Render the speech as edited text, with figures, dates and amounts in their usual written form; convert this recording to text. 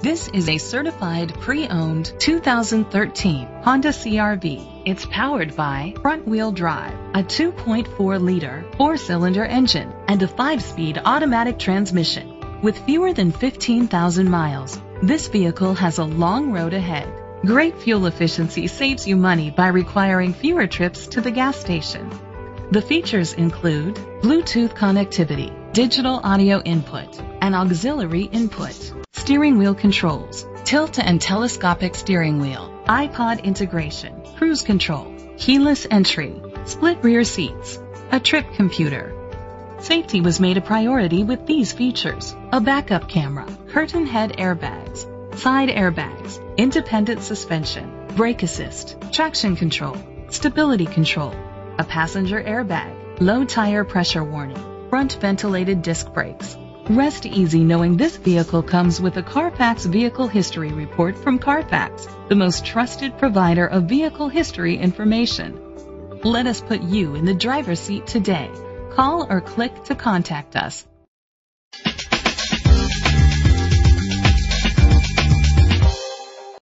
This is a certified pre-owned 2013 Honda CR-V. It's powered by front-wheel drive, a 2.4-liter four-cylinder engine, and a 5-speed automatic transmission. With fewer than 15,000 miles, this vehicle has a long road ahead. Great fuel efficiency saves you money by requiring fewer trips to the gas station. The features include Bluetooth connectivity, digital audio input, and auxiliary input, steering wheel controls, tilt and telescopic steering wheel, iPod integration, cruise control, keyless entry, split rear seats, a trip computer. Safety was made a priority with these features: a backup camera, curtain head airbags, side airbags, independent suspension, brake assist, traction control, stability control, a passenger airbag, low tire pressure warning, front ventilated disc brakes. Rest easy knowing this vehicle comes with a Carfax Vehicle History Report from Carfax, the most trusted provider of vehicle history information. Let us put you in the driver's seat today. Call or click to contact us.